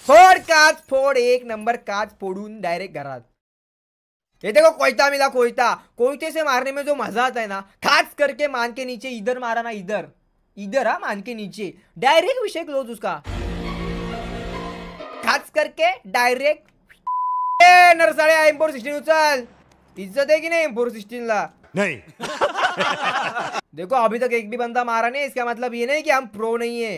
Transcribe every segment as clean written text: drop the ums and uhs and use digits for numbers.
फोड काच फोड, एक नंबर काच फोडून डायरेक्ट घरात. ये देखो कोयता मिला, कोयता. कोयते से मारने में जो मजा आता है ना, खास करके मान के नीचे इधर मारा ना, इधर इधर हा मान के नीचे डायरेक्ट विषय क्लोज उसका. खास करके डायरेक्ट. नरसाळ्या M416 उचल. इज्जत है कि नहीं M416 ला? नहीं. देखो अभी तक एक भी बंदा मारा नहीं, इसका मतलब ये नहीं कि हम प्रो नहीं है.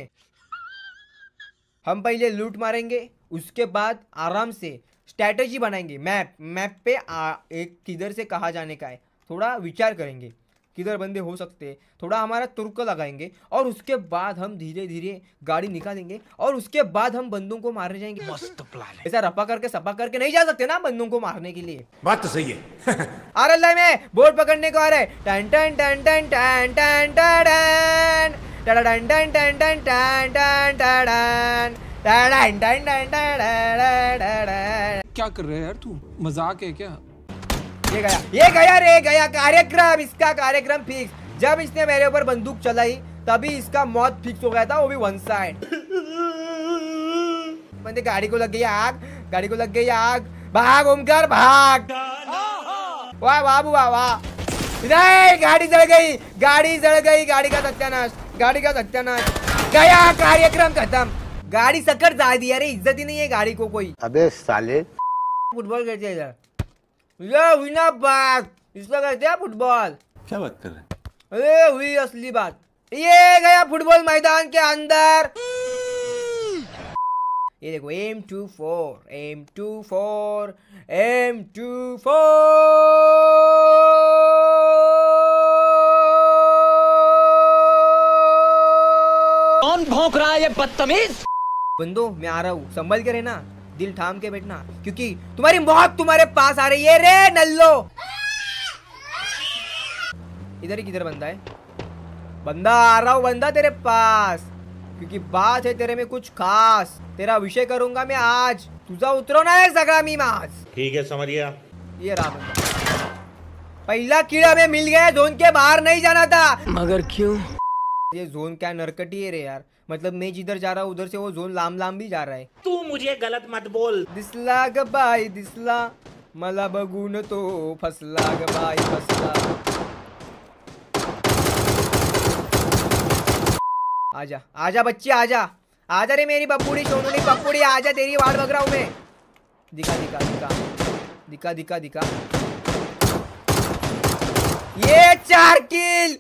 हम पहले लूट मारेंगे, उसके बाद आराम से स्ट्रैटेजी बनाएंगे. मैप पे एक किधर से कहाँ जाने का है, थोड़ा विचार करेंगे किधर बंदे हो सकते हैं, थोड़ा हमारा तुर्क लगाएंगे और उसके बाद हम धीरे धीरे गाड़ी निकालेंगे और उसके बाद हम बंदों को मारने जाएंगे. मस्त प्लान है. ऐसा रपा करके सपा करके नहीं जा सकते ना बंदों को मारने के लिए. बात तो सही है. RLI में बोर्ड पकड़ने को आ रहे. टन टन टन टन टन टन टन टन टन टन टन टन टन टन. क्या कर रहे है यार तू, मजाक है क्या? ये गया रे गया कार्यक्रम. इसका कार्यक्रम फिक्स. जब इसने मेरे ऊपर बंदूक चलाई तभी इसका मौत फिक्स हो गया था, वो भी वन साइड. बंदे गाड़ी को लग गई आग, गाड़ी को लग गई आग. भाग ओमकार भाग. वाह बाबू वाह वाह. नहीं गाड़ी जल गई, गाड़ी जल गई. गाड़ी का सत्यानाश, गाड़ी का सत्यानाश. गया कार्यक्रम खत्म. गाड़ी सकर जा दी. अरे इज्जत ही नहीं है गाड़ी को कोई. अबे साले. फुटबॉल खेलते इधर. ये हुई ना बात, इसका कहते हैं फुटबॉल. क्या बात कर रहे हैं? अरे हुई असली बात. ये गया फुटबॉल मैदान के अंदर. ये देखो M24 M24 M24. कौन भौंक रहा है ये बदतमीज? बंदो मैं आ रहा हूँ, संभल के रहना, दिल थाम के बैठना, क्योंकि तुम्हारी मौत तुम्हारे पास आ रही है रे नल्लो. इधर ही किधर बंदा है? बंदा आ रहा हूँ, बंदा तेरे पास, क्योंकि बात है तेरे में कुछ खास. तेरा विषय करूंगा मैं आज. तुझा उतरो ना है सगळा मी आज. ठीक है समझिया. ये रहा बंदा. पहला कीड़ा में मिल गया. जोन के बाहर नहीं जाना था. मगर क्यों? ये जोन क्या नरकटी है रे यार. मतलब मैं जिधर जा रहा हूँ उधर से वो जोन लांब लांब भी जा रहा है. तू मुझे गलत मत बोल. दिसला ग बाई दिसला, मला बघून तो फसला ग बाई फसला. आजा आजा बच्ची आजा. आजा रे मेरी बब्बूड़ी सोनूनी पप्पूड़ी. आजा तेरी वाट बग रहा हूँ मैं. दिखा दिखा दिखा दिखा दिखा दिखा. ये 4 किल.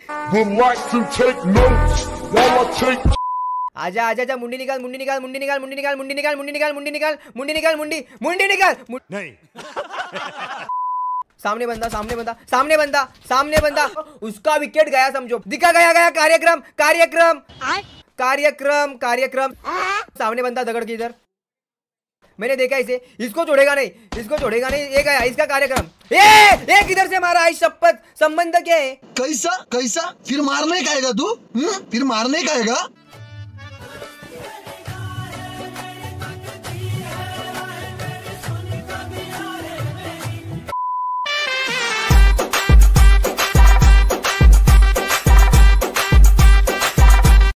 आजा आजा आजा. मुंडी निकाल मुंडी निकाल मुंडी निकाल मुंडी निकाल मुंडी निकाल मुंडी निकाल मुंडी निकाल मुंडी निकाल मुंडी मुंडी निकाल. नहीं. सामने बंदा सामने बंदा सामने बंदा सामने बंदा. उसका विकेट गया समझो. दिखा गया गया कार्यक्रम कार्यक्रम कार्यक्रम कार्यक्रम. सामने बंदा दगड़ के इधर. मैंने देखा इसे. इसको छोड़ेगा नहीं, इसको छोड़ेगा नहीं. ये गया इसका कार्यक्रम. ये किधर से मारा? इस शपथ संबंध क्या है? कैसा कैसा? फिर मारने का आएगा तू? फिर मारने का आएगा?